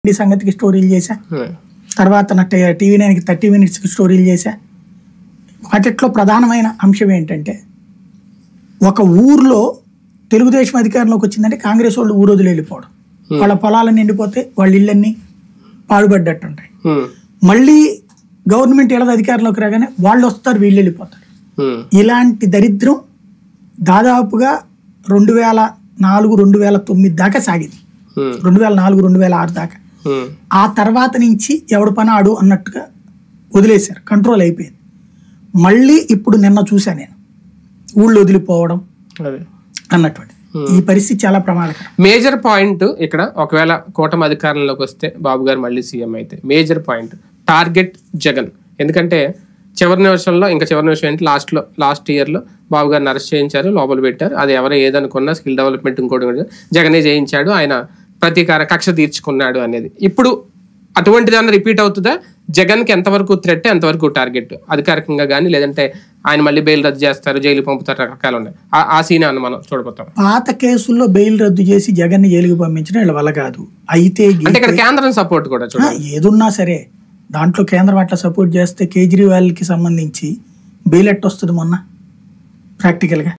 సంగతికి స్టోరీలు చేశా, తర్వాత నా టీవీ9కి 30 మినిట్స్కి స్టోరీలు చేశా. వాటిట్లో ప్రధానమైన అంశం ఏంటంటే, ఒక ఊర్లో తెలుగుదేశం అధికారంలోకి వచ్చిందంటే కాంగ్రెస్ వాళ్ళు ఊరు వదిలి వెళ్ళిపోవడం, వాళ్ళ పొలాలను నిండిపోతే వాళ్ళ ఇళ్ళన్నీ పాడుపడ్డట్టు ఉంటాయి. మళ్ళీ గవర్నమెంట్ ఎలా అధికారంలోకి రాగానే వాళ్ళు వస్తారు, వీళ్ళు వెళ్ళిపోతారు. ఇలాంటి దరిద్రం దాదాపుగా 2004-2009 దాకా సాగింది, 2004-2006 దాకా. ఆ తర్వాత నుంచి ఎవడు పని ఆడు అన్నట్టుగా వదిలేశారు, కంట్రోల్ అయిపోయింది. మళ్ళీ ఇప్పుడు నిన్న చూసా నేను ఊళ్ళో వదిలిపోవడం అన్నటువంటి ఈ పరిస్థితి చాలా ప్రమాదకరం. మేజర్ పాయింట్ ఇక్కడ, ఒకవేళ కూటమి అధికారంలోకి వస్తే బాబు గారు మళ్ళీ సీఎం అయితే మేజర్ పాయింట్ టార్గెట్ జగన్. ఎందుకంటే చివరి నిమిషంలో, ఇంకా చివరి నిమిషం ఏంటి, లాస్ట్ ఇయర్లో బాబు గారిని అరెస్ట్ చేయించారు, లోపల పెట్టారు. అది ఎవరో ఏదనుకున్నా స్కిల్ డెవలప్మెంట్ ఇంకోటి జగనే చేయించాడు, ఆయన ప్రతీకార కక్ష తీర్చుకున్నాడు అనేది. ఇప్పుడు అటువంటిది ఏమన్నా రిపీట్ అవుతుందా? జగన్కి ఎంతవరకు థ్రెట్, ఎంతవరకు టార్గెట్ అధికారికంగా కానీ, లేదంటే ఆయన మళ్ళీ బెయిల్ రద్దు చేస్తారు, జైలు పంపుతారు, రకరకాలు ఉన్నాయి. ఆ సీన్ అన్న మనం చూడబోతాం. పాత కేసుల్లో బెయిల్ రద్దు చేసి జగన్ జైలుకి పంపించడం వీళ్ళ వల్ల కాదు. అయితే అంటే ఇక్కడ కేంద్రం సపోర్ట్ కూడా ఏదున్నా సరే దాంట్లో కేంద్రం అట్లా సపోర్ట్ చేస్తే కేజ్రీవాల్కి సంబంధించి బెయిల్ ఎట్ వస్తుంది మొన్న ప్రాక్టికల్గా.